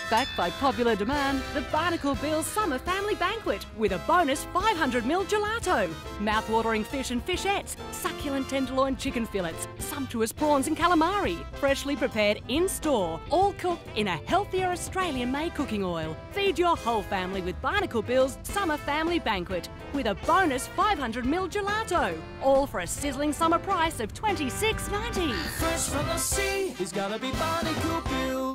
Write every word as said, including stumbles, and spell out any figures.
Backed by popular demand, the Barnacle Bill's Summer Family Banquet with a bonus five hundred milliliter gelato, mouth-watering fish and fishettes, succulent tenderloin chicken fillets, sumptuous prawns and calamari, freshly prepared in-store, all cooked in a healthier Australian-made cooking oil. Feed your whole family with Barnacle Bill's Summer Family Banquet with a bonus five hundred milliliter gelato, all for a sizzling summer price of twenty-six ninety. Fresh from the sea, he's gotta be Barnacle Bill.